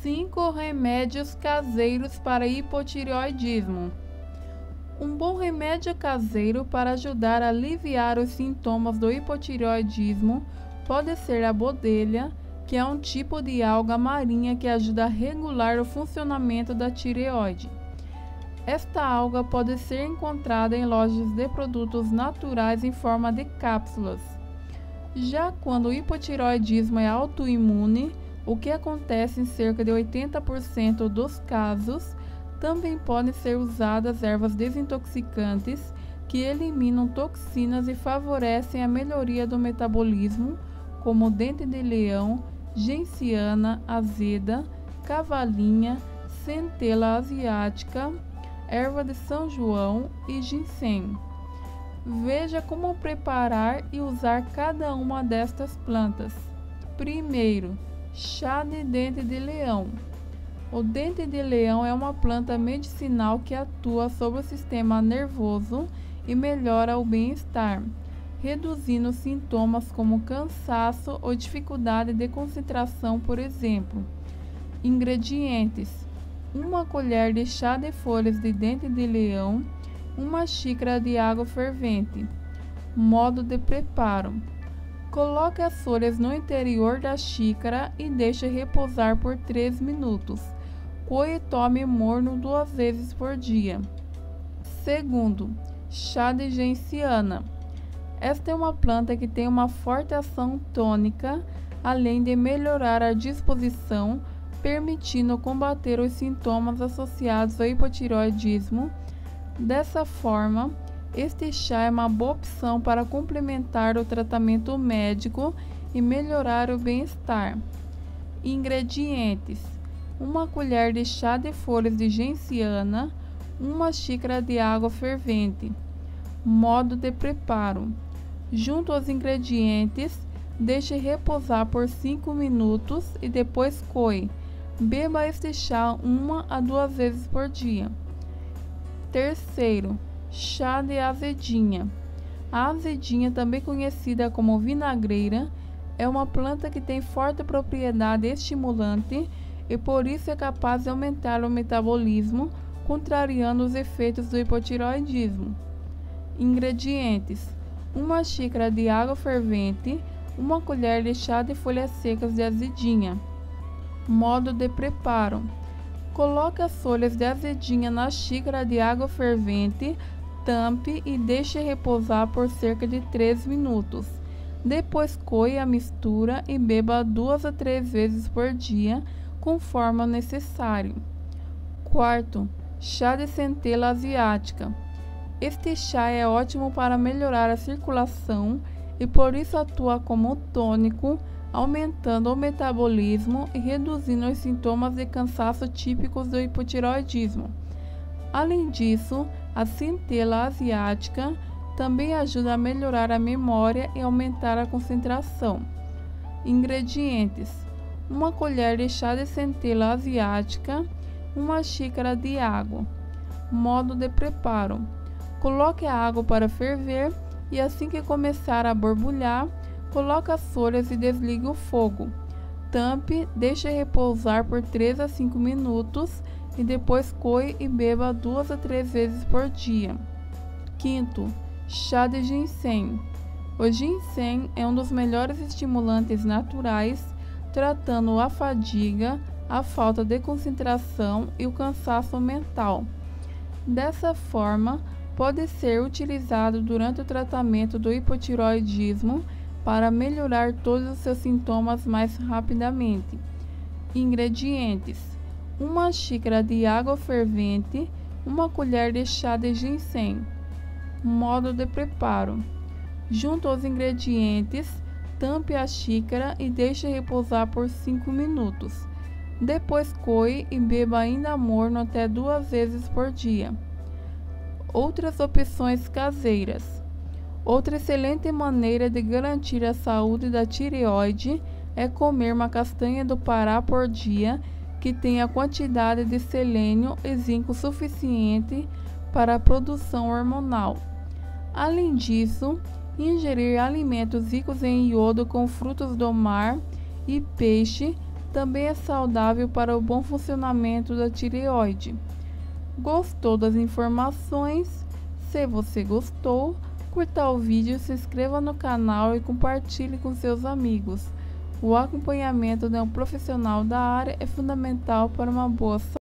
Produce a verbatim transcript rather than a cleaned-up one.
cinco remédios caseiros para hipotireoidismo. Um bom remédio caseiro para ajudar a aliviar os sintomas do hipotireoidismo pode ser a bodelha, que é um tipo de alga marinha que ajuda a regular o funcionamento da tireoide. Esta alga pode ser encontrada em lojas de produtos naturais em forma de cápsulas. Já quando o hipotireoidismo é autoimune, o que acontece em cerca de oitenta por cento dos casos, também podem ser usadas ervas desintoxicantes que eliminam toxinas e favorecem a melhoria do metabolismo, como dente de leão, genciana, azeda, cavalinha, centela asiática, erva de São João e ginseng. Veja como preparar e usar cada uma destas plantas. Primeiro, chá de dente de leão. O dente de leão é uma planta medicinal que atua sobre o sistema nervoso e melhora o bem-estar, reduzindo sintomas como cansaço ou dificuldade de concentração, por exemplo. Ingredientes: uma colher de chá de folhas de dente de leão, uma xícara de água fervente. Modo de preparo: coloque as folhas no interior da xícara e deixe repousar por três minutos. Coe e tome morno duas vezes por dia. Segundo, chá de genciana. Esta é uma planta que tem uma forte ação tônica, além de melhorar a disposição, permitindo combater os sintomas associados ao hipotireoidismo. Dessa forma, este chá é uma boa opção para complementar o tratamento médico e melhorar o bem-estar. Ingredientes: uma colher de chá de folhas de genciana, uma xícara de água fervente. Modo de preparo: junto aos ingredientes, deixe repousar por cinco minutos e depois coe. Beba este chá uma a duas vezes por dia. Terceiro, chá de azedinha. A azedinha, também conhecida como vinagreira, é uma planta que tem forte propriedade estimulante e por isso é capaz de aumentar o metabolismo, contrariando os efeitos do hipotireoidismo. Ingredientes: uma xícara de água fervente, uma colher de chá de folhas secas de azedinha. Modo de preparo: coloque as folhas de azedinha na xícara de água fervente, tampe e deixe repousar por cerca de três minutos. Depois coe a mistura e beba duas a três vezes por dia, conforme o necessário. Quarto, chá de centela asiática. Este chá é ótimo para melhorar a circulação e por isso atua como tônico, aumentando o metabolismo e reduzindo os sintomas de cansaço típicos do hipotireoidismo. Além disso, a centela asiática também ajuda a melhorar a memória e aumentar a concentração. Ingredientes: uma colher de chá de centela asiática, uma xícara de água. Modo de preparo: coloque a água para ferver e assim que começar a borbulhar, coloque as folhas e desligue o fogo. Tampe, deixe repousar por três a cinco minutos e depois coe e beba duas a três vezes por dia. Quinto, chá de ginseng. O ginseng é um dos melhores estimulantes naturais, tratando a fadiga, a falta de concentração e o cansaço mental. Dessa forma, pode ser utilizado durante o tratamento do hipotireoidismo para melhorar todos os seus sintomas mais rapidamente. Ingredientes: uma xícara de água fervente, uma colher de chá de ginseng. Modo de preparo: junto aos ingredientes, tampe a xícara e deixe repousar por cinco minutos. Depois coe e beba ainda morno até duas vezes por dia. Outras opções caseiras. Outra excelente maneira de garantir a saúde da tireoide é comer uma castanha do Pará por dia, que tem a quantidade de selênio e zinco suficiente para a produção hormonal. Além disso, ingerir alimentos ricos em iodo com frutos do mar e peixe também é saudável para o bom funcionamento da tireoide. Gostou das informações? Se você gostou, curta o vídeo, se inscreva no canal e compartilhe com seus amigos. O acompanhamento de um profissional da área é fundamental para uma boa saúde.